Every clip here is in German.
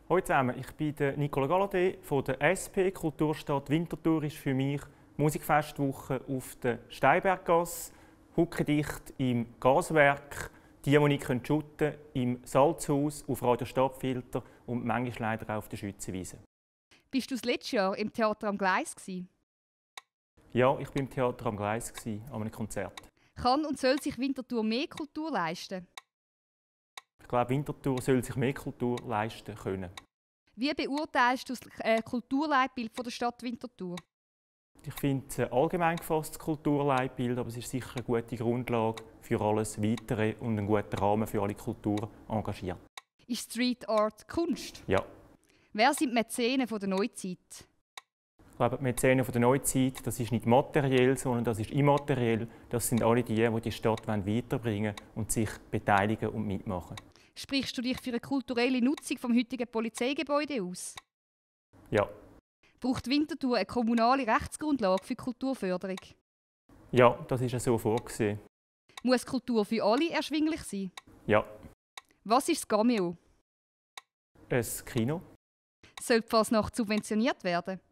Hallo zusammen, ich bin Nicola Galladay von der SP. Kulturstadt Winterthur ist für mich Musikfestwoche auf der Steinberggasse, huckendicht im Gaswerk, die ich shooten kann, im Salzhaus, auf Radio Stadtfilter und manchmal leider auch auf der Schützenwiese. Bist du das letzte Jahr im Theater am Gleis gewesen? Ja, ich war im Theater am Gleis an einem Konzert. Kann und soll sich Winterthur mehr Kultur leisten? Ich glaube, Winterthur soll sich mehr Kultur leisten können. Wie beurteilst du das Kulturleitbild der Stadt Winterthur? Ich finde es ein allgemein gefasstes Kulturleitbild, aber es ist sicher eine gute Grundlage für alles Weitere und ein guter Rahmen für alle Kulturen engagiert. Ist Street Art Kunst? Ja. Wer sind die Mäzenen der Neuzeit? Ich glaube, die Mäzenen der Neuzeit, das ist nicht materiell, sondern das ist immateriell. Das sind alle die Stadt weiterbringen wollen und sich beteiligen und mitmachen. Sprichst du dich für eine kulturelle Nutzung des heutigen Polizeigebäudes aus? Ja. Braucht Winterthur eine kommunale Rechtsgrundlage für Kulturförderung? Ja, das ist ja so vorgesehen. Muss Kultur für alle erschwinglich sein? Ja. Was ist das Cameo? Ein Kino. Soll die Fasnacht subventioniert werden?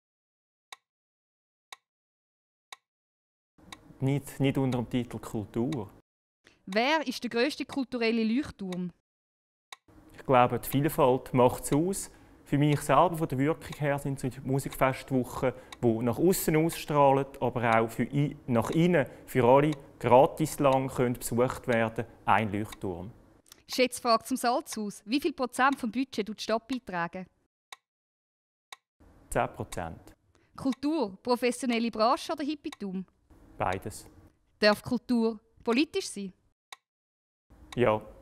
Nicht unter dem Titel Kultur. Wer ist der grösste kulturelle Leuchtturm? Ich glaube, die Vielfalt macht es aus. Für mich selber, von der Wirkung her, sind es Musikfestwochen, die nach außen ausstrahlen, aber auch nach innen für alle gratis lang besucht werden, ein Leuchtturm. Schätzfrage zum Salzhaus. Wie viel Prozent vom Budget tut die Stadt beitragen? 10%. Kultur, professionelle Branche oder Hippietum? Beides. Darf Kultur politisch sein? Ja.